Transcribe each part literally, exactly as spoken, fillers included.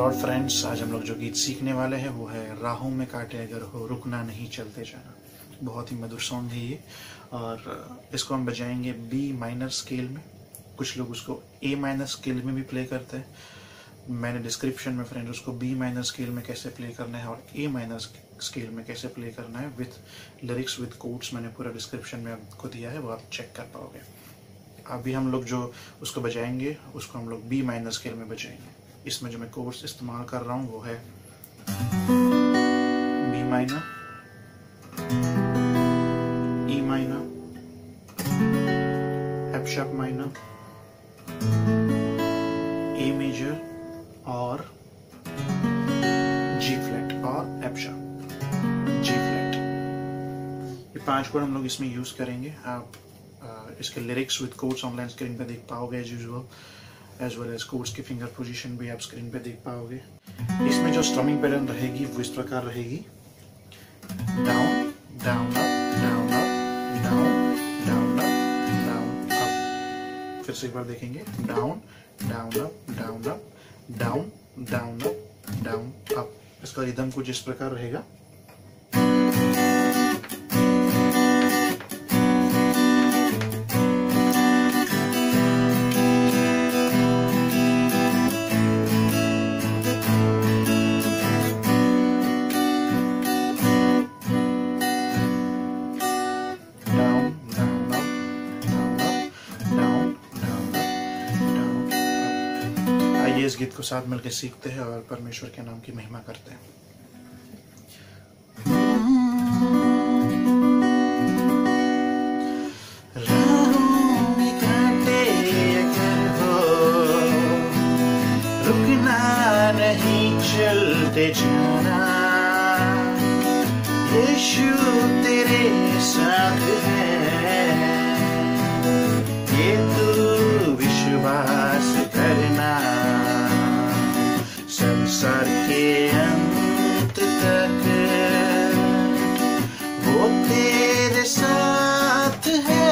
Lord friends, आज हम लोग जो गीत सीखने वाले हैं वो है राहों में कांटे अगर हो, रुकना नहीं चलते जाना। बहुत ही मधुर सॉन्ग है ये, और इसको हम बजाएंगे बी माइनर स्केल में। कुछ लोग उसको ए माइनर स्केल में भी प्ले करते हैं। मैंने डिस्क्रिप्शन में फ्रेंड्स उसको बी माइनर स्केल में कैसे प्ले करना है और ए माइनर स्केल में कैसे प्ले करना है विथ लिरिक्स विथ कोड्स मैंने पूरा डिस्क्रिप्शन में आपको दिया है, वो आप चेक कर पाओगे। अभी हम लोग जो उसको बजाएंगे उसको हम लोग बी माइनर स्केल में बजाएंगे। इसमें जो मैं कोर्स इस्तेमाल कर रहा हूँ वो है B minor, E minor, F sharp minor, A major और जी फ्लैट और एफ शार्प, जी फ्लैट। ये पांच कोड हम लोग इसमें यूज करेंगे। आप इसके lyrics with chords online screen पे देख पाओगे as usual, as well as chords की फिंगर पोजीशन भी आप स्क्रीन पे देख पाओगे। इसमें जो स्ट्रमिंग पैटर्न रहेगी वो इस प्रकार रहेगी, down down up down up down down up down up. फिर से एक बार देखेंगे, down down up down up down down up down up. इसका रिदम कुछ इस प्रकार रहेगा। इस गीत को साथ मिलकर सीखते हैं और परमेश्वर के नाम की महिमा करते हैं। राहों में कांटे अगर हो, रुकना नहीं चलते जाना। यीशु तेरे साथ है, ये तू विश्वास करना। संसार के अंत तक वो तेरे साथ है।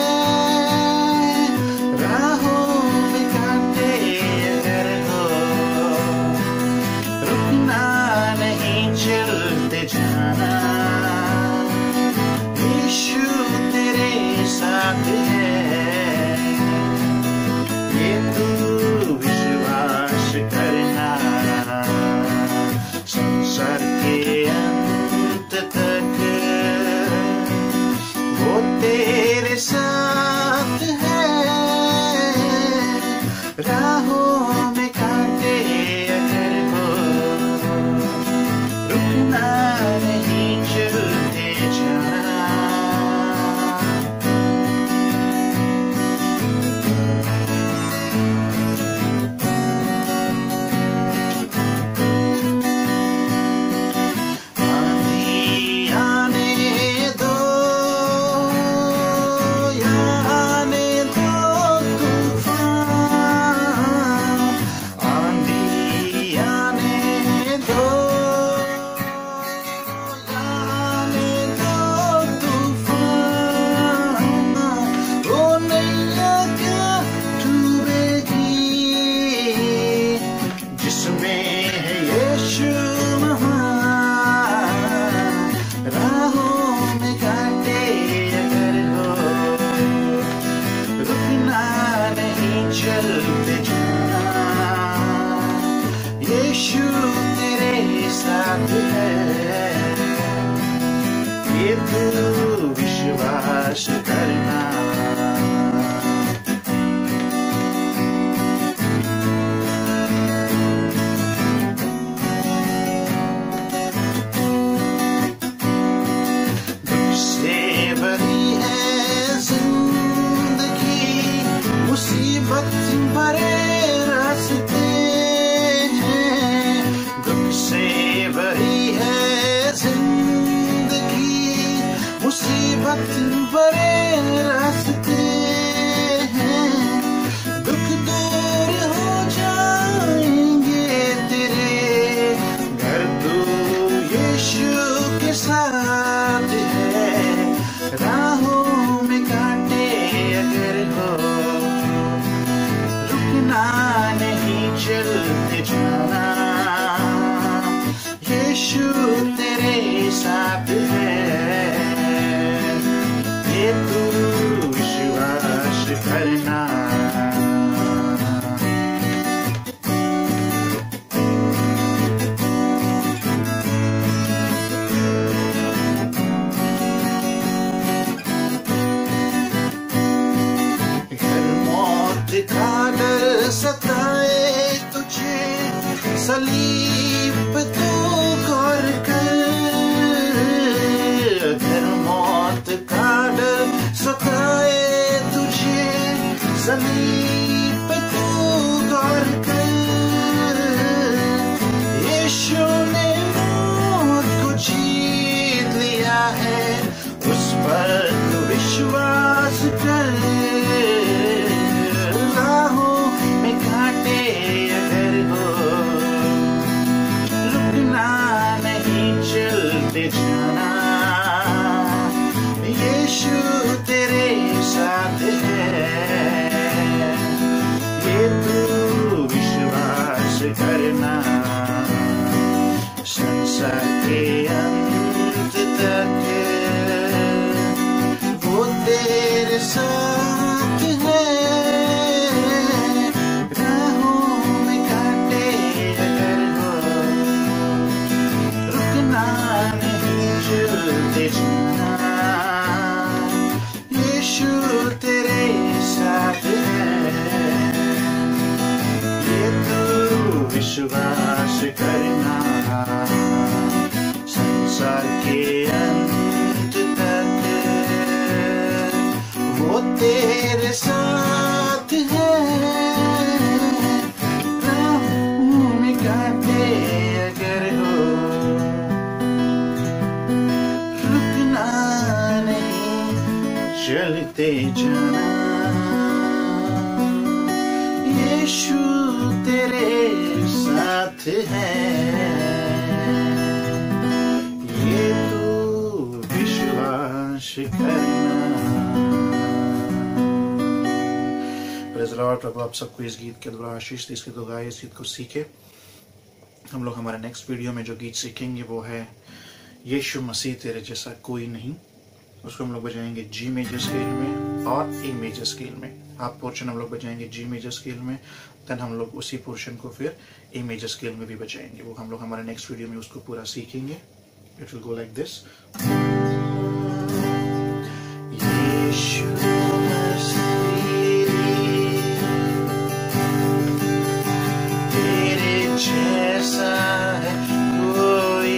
राहों में कांटे अगर हो, रुकना नहीं चलते जाना। यीशु तेरे साथ है, ये तू विश्वास करना। संसार के अंत तक वो तेरे साथ है। राहों में कांटे अगर हो, रुकना नहीं चलते जाना। चलते जाना, यीशु तेरे साथ है, ये तू विश्वास करना। दुख से भरी है जिंदगी, मुसीबत भरे रास्ते हैं। दुख से भरी है जिंदगी, मुसीबत भरे रास्ते हैं। दुख दूर हो जाएंगे तेरे, घर तू यीशु के साथ है। राहों में कांटे अगर हो, रुकना नहीं चलते जाना। करना। का डर सताए तुझे, सलीब पे तू गौर कर। अगर मौत का डर सताए तुझे, सलीब पे तू गौर कर। यीशु ने मौत को जीत लिया है, उस पर तू विश्वास कर। जाना यीशु तेरे साथ है, ये तू विश्वास करना। संसार के अंत तक वो तेरे साथ है। यीशु तेरे साथ है, ये तू विश्वास करना। संसार के अंत तक वो तेरे साथ है। राहों में कांटे अगर हो, चलते जाना। यीशु तेरे साथ है, ये तू विश्वास करना। Praise the Lord. प्रभु आप सबको इस गीत के द्वारा आशीष दे, इसके द्वारा इस गीत को सीखे। हम लोग हमारे नेक्स्ट वीडियो में जो गीत सीखेंगे वो है यीशु मसीह तेरे जैसा कोई नहीं। उसको हम लोग बजाएंगे जी मेजर स्केल में और ए मेजर स्केल में। हाफ पोर्शन हम लोग बजाएंगे जी मेजर स्केल में, देन हम लोग उसी पोर्शन को फिर ए मेजर स्केल में भी बजाएंगे। वो हम लोग हमारे नेक्स्ट वीडियो में उसको पूरा सीखेंगे। It will go like this. तेरे जैसा है कोई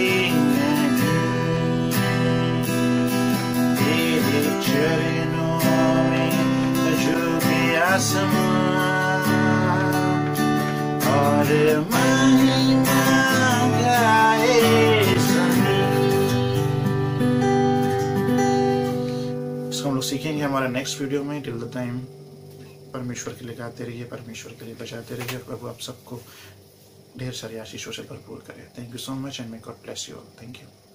चरणों में झुके आसमां और महिमा गाए ज़मीन। इसको हम लोग सीखेंगे हमारे नेक्स्ट वीडियो में। टिल द टाइम परमेश्वर के लिए गाते रहिए, परमेश्वर के लिए बजाते रहिए। प्रभु आप सबको ढेर सारी आशीषों से भरपूर करे। Thank you so much and may God bless you all. Thank you.